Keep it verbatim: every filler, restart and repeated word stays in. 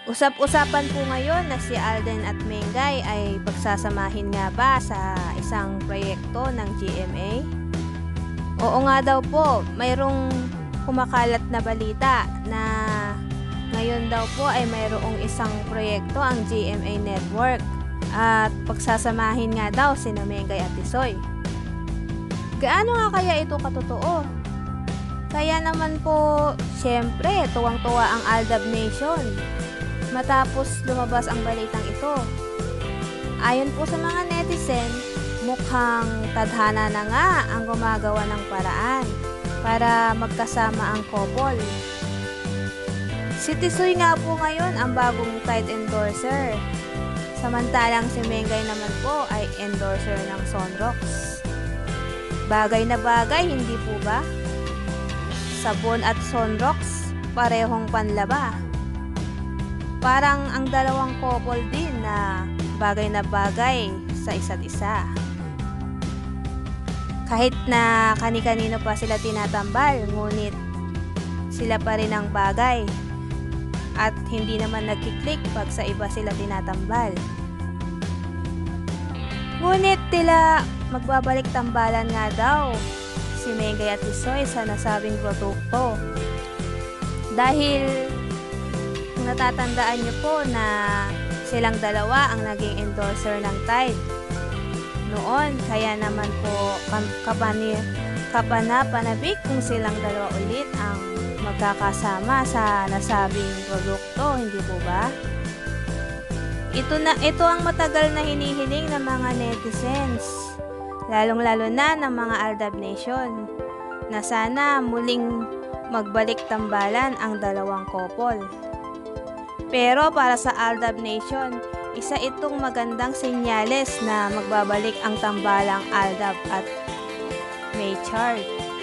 Usap-usapan po ngayon na si Alden at Mengay ay pagsasamahin nga ba sa isang proyekto ng G M A? Oo nga daw po, mayroong kumakalat na balita na ngayon daw po ay mayroong isang proyekto ang G M A Network at pagsasamahin nga daw sina Mengay at Tisoy. Gaano nga kaya ito katotoo? Kaya naman po, syempre, tuwang-tuwa ang Aldab Nation matapos lumabas ang balitang ito. Ayon po sa mga netizen, mukhang tadhana na nga ang gumagawa ng paraan para magkasama ang couple. Si Tisoy nga po ngayon ang bagong Tide endorser, samantalang si Mengay naman po ay endorser ng Sonrox. Bagay na bagay, hindi po ba? Sabon at Sonrox, parehong panlaba. Parang ang dalawang couple din na bagay na bagay sa isa't isa. Kahit na kani-kanino pa sila tinatambal, ngunit sila pa rin ang bagay. At hindi naman nagkiklik pag sa iba sila tinatambal. Ngunit tila magbabalik tambalan nga daw si Mengay at Tisoy sa nasabing produkto. Dahil kung natatandaan niyo po na silang dalawa ang naging endorser ng Tide noon, kaya naman po kapani, kapana-panabik kung silang dalawa ulit ang magkakasama sa nasabing produkto, hindi po ba? Ito, na, ito ang matagal na hinihiling ng mga netizens, lalong-lalo na ng mga Aldab Nation, na sana muling magbalik tambalan ang dalawang couple. Pero para sa Aldab Nation, isa itong magandang senyales na magbabalik ang tambalang Aldab at May Chart.